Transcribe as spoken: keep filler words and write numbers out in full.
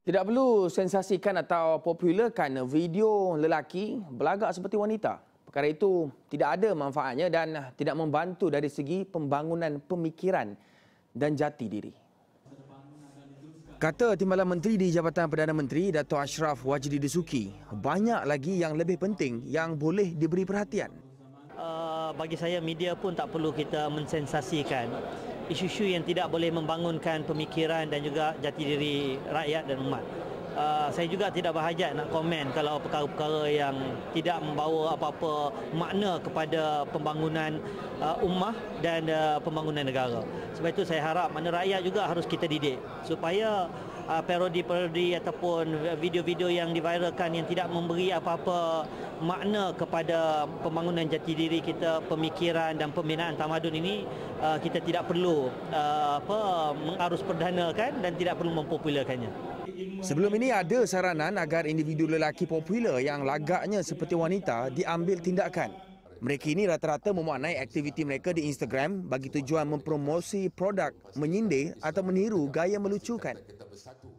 Tidak perlu sensasikan atau popularkan video lelaki berlagak seperti wanita. Perkara itu tidak ada manfaatnya dan tidak membantu dari segi pembangunan pemikiran dan jati diri. Kata Timbalan Menteri di Jabatan Perdana Menteri, Dato' Ashraf Wajdi Dasuki, banyak lagi yang lebih penting yang boleh diberi perhatian. Uh, bagi saya, media pun tak perlu kita mensensasikan isu-isu yang tidak boleh membangunkan pemikiran dan juga jati diri rakyat dan umat. Uh, saya juga tidak berhajat nak komen kalau perkara-perkara yang tidak membawa apa-apa makna kepada pembangunan uh, ummah dan uh, pembangunan negara. Sebab itu saya harap mana rakyat juga harus kita didik supaya uh, parodi-parodi ataupun video-video yang diviralkan yang tidak memberi apa-apa makna kepada pembangunan jati diri kita, pemikiran dan pembinaan tamadun ini, uh, kita tidak perlu uh, apa mengarus perdanakan dan tidak perlu mempopularkannya. Sebelum ini ada saranan agar individu lelaki popular yang lagaknya seperti wanita diambil tindakan. Mereka ini rata-rata memaknai aktiviti mereka di Instagram bagi tujuan mempromosi produk, menyindir atau meniru gaya melucukan.